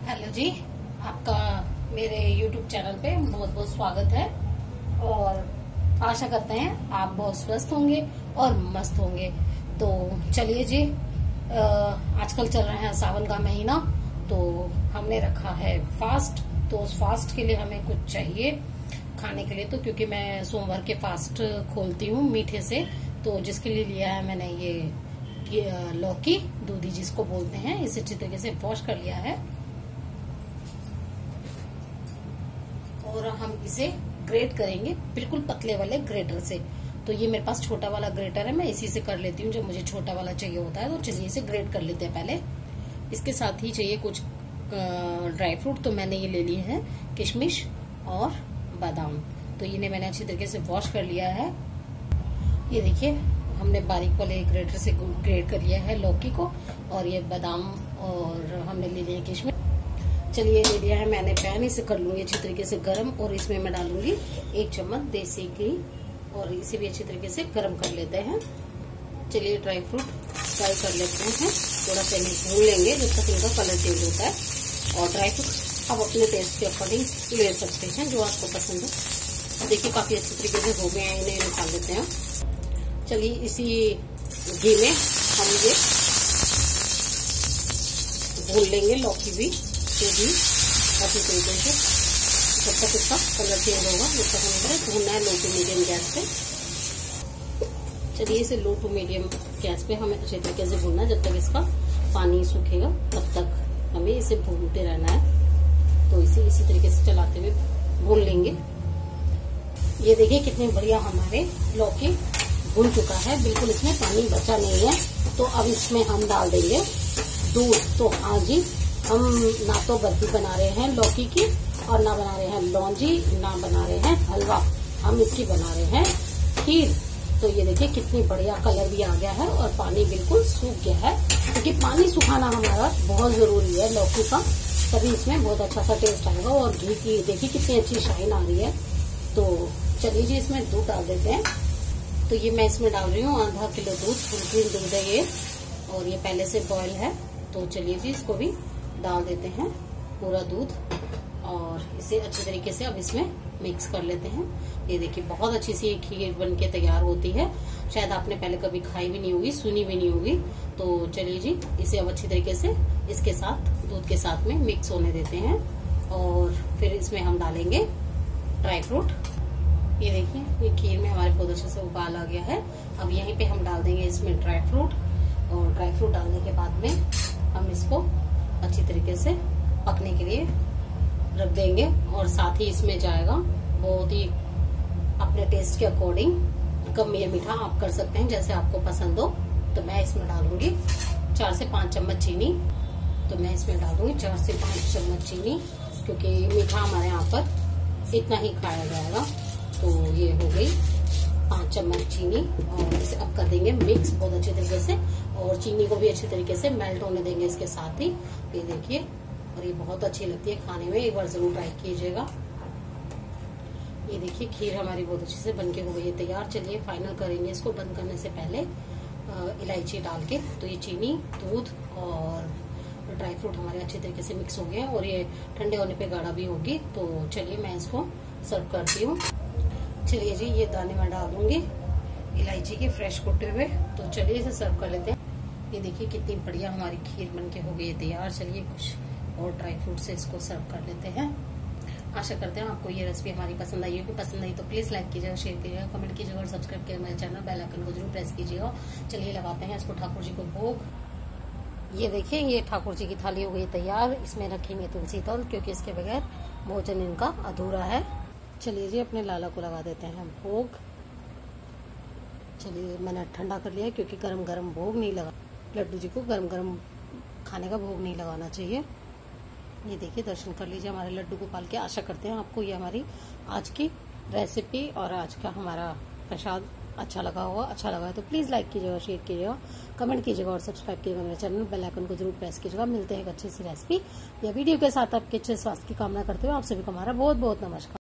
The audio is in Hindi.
हेलो जी, आपका मेरे YouTube चैनल पे बहुत बहुत स्वागत है। और आशा करते हैं आप बहुत स्वस्थ होंगे और मस्त होंगे। तो चलिए जी, आजकल चल रहा है सावन का महीना, तो हमने रखा है फास्ट। तो उस फास्ट के लिए हमें कुछ चाहिए खाने के लिए, तो क्योंकि मैं सोमवार के फास्ट खोलती हूँ मीठे से, तो जिसके लिए लिया है मैंने ये लौकी दूधी जिसको बोलते हैं। इसे अच्छी तरीके से वॉश कर लिया है और हम इसे ग्रेट करेंगे बिल्कुल पतले वाले ग्रेटर से। तो ये मेरे पास छोटा वाला ग्रेटर है, मैं इसी से कर लेती हूँ जब मुझे छोटा वाला चाहिए होता है। तो चलिए इसे ग्रेट कर लेते हैं पहले। इसके साथ ही चाहिए कुछ ड्राई फ्रूट, तो मैंने ये ले लिए हैं किशमिश और बादाम। तो इन्हें मैंने अच्छी तरीके से वॉश कर लिया है। ये देखिए, हमने बारीक वाले ग्रेटर से ग्रेट कर लिया है लौकी को, और ये बादाम और हमने ले लिया किशमिश। चलिए ले लिया है मैंने पैन, इसे कर लूंगी अच्छी तरीके से गरम, और इसमें मैं डालूंगी 1 चम्मच देसी घी, और इसे भी अच्छी तरीके से गरम कर लेते हैं। चलिए ड्राई फ्रूट फ्राई कर लेते हैं, थोड़ा सा भून लेंगे जब तक इनका कलर चेंज होता है। और ड्राई फ्रूट आप अपने टेस्ट के अकॉर्डिंग ले सकते हैं, जो आपको पसंद हो। देखिए काफी अच्छी तरीके से हो गए हैं, इन्हें निकाल लेते हैं। चलिए इसी घी में हम ये भून लेंगे लौकी भी, तो भी अच्छी तरीके से जब तक इसका कलर चेंज होगा जब तक हमें भूनना है लो टू मीडियम गैस पे। चलिए इसे लो टू मीडियम गैस पे हमें अच्छे तरीके से भूनना है, जब तक इसका पानी सूखेगा तब तक हमें इसे भूनते रहना है। तो इसे इसी तरीके से चलाते हुए भून लेंगे। ये देखिए कितनी बढ़िया हमारे लौकी भून चुका है, बिल्कुल इसमें पानी बचा नहीं है। तो अब इसमें हम डाल देंगे दूध। तो हाँ जी, हम ना तो बर्फी बना रहे हैं लौकी की, और ना बना रहे हैं लौंजी, ना बना रहे हैं हलवा, हम इसकी बना रहे हैं खीर। तो ये देखिए कितनी बढ़िया कलर भी आ गया है और पानी बिल्कुल सूख गया है, क्योंकि पानी सुखाना हमारा बहुत जरूरी है लौकी का, तभी इसमें बहुत अच्छा सा टेस्ट आएगा। और घी की देखिए कितनी अच्छी शाइन आ रही है। तो चलिए जी इसमें दूध डाल देते हैं। तो ये मैं इसमें डाल रही हूँ आधा किलो दूध, फुल क्रीम दूध है ये, और ये पहले से बॉयल है। तो चलिए जी इसको भी डाल देते हैं पूरा दूध, और इसे अच्छी तरीके से अब इसमें मिक्स कर लेते हैं। ये देखिए बहुत अच्छी सी खीर बन के तैयार होती है, शायद आपने पहले कभी खाई भी नहीं होगी, सुनी भी नहीं होगी। तो चलिए जी इसे अब अच्छी तरीके से इसके साथ दूध के साथ में मिक्स होने देते हैं, और फिर इसमें हम डालेंगे ड्राई फ्रूट। ये देखिए ये खीर में हमारे बहुत अच्छे से उबाल आ गया है। अब यहीं पे हम डाल देंगे इसमें ड्राई फ्रूट, और ड्राई फ्रूट डालने के बाद में हम इसको अच्छी तरीके से पकने के लिए रख देंगे। और साथ ही इसमें जाएगा बहुत ही अपने टेस्ट के अकॉर्डिंग कम या मीठा आप कर सकते हैं जैसे आपको पसंद हो। तो मैं इसमें डालूंगी 4 से 5 चम्मच चीनी। तो मैं इसमें डालूंगी 4 से 5 चम्मच चीनी, क्योंकि मीठा हमारे यहाँ पर इतना ही खाया जाएगा। तो ये हो गई 5 चम्मच चीनी, और इसे अब कर देंगे मिक्स बहुत अच्छे तरीके से, और चीनी को भी अच्छे तरीके से मेल्ट होने देंगे इसके साथ ही। ये देखिए, और ये बहुत अच्छी लगती है खाने में, एक बार जरूर ट्राई कीजिएगा। ये देखिए खीर हमारी बहुत अच्छे से बनके हो गई है तैयार। चलिए फाइनल करेंगे इसको बंद करने से पहले इलायची डाल के। तो ये चीनी, दूध और ड्राई फ्रूट हमारे अच्छे तरीके से मिक्स हो गए हैं, और ये ठंडे होने पे गाढ़ा भी होगी। तो चलिए मैं इसको सर्व करती हूँ। चलिए जी ये दाने में डाल दूंगी इलायची के फ्रेश कुटे हुए। तो चलिए इसे सर्व कर लेते हैं। ये देखिए कितनी बढ़िया हमारी खीर बनके हो गई है तैयार। चलिए कुछ और ड्राई फ्रूट से इसको सर्व कर लेते हैं। आशा करते हैं आपको ये रेसिपी हमारी पसंद आई होगी। पसंद आई तो प्लीज लाइक कीजिएगा, शेयर कीजिएगा, कमेंट कीजिएगा, और सब्सक्राइब कीजिएगा मेरे चैनल, बेल आइकन को जरूर प्रेस कीजिएगा। चलिए लगाते हैं इसको ठाकुर जी को भोग। ये देखिए ये ठाकुर जी की थाली हो गई तैयार। इसमें रखेंगे तुलसी तल, क्योंकि इसके बगैर भोजन इनका अधूरा है। चलिए जी अपने लाला को लगा देते हैं भोग। चलिए मैंने ठंडा कर लिया, क्योंकि गरम गरम भोग नहीं लगा, लड्डू जी को गरम गरम खाने का भोग नहीं लगाना चाहिए। ये देखिए दर्शन कर लीजिए हमारे लड्डू गोपाल के। आशा करते हैं आपको ये हमारी आज की रेसिपी और आज का हमारा प्रसाद अच्छा लगा होगा। अच्छा लगा है तो प्लीज लाइक कीजिएगा, शेयर कीजिएगा, कमेंट कीजिएगा, और सब्सक्राइब कीजिएगा मेरे चैनल, बेल आइकन को जरूर प्रेस कीजिएगा। मिलते हैं एक अच्छी सी रेसिपी या वीडियो के साथ। आपके अच्छे स्वास्थ्य की कामना करते हुए आप सभी को हमारा बहुत बहुत नमस्कार।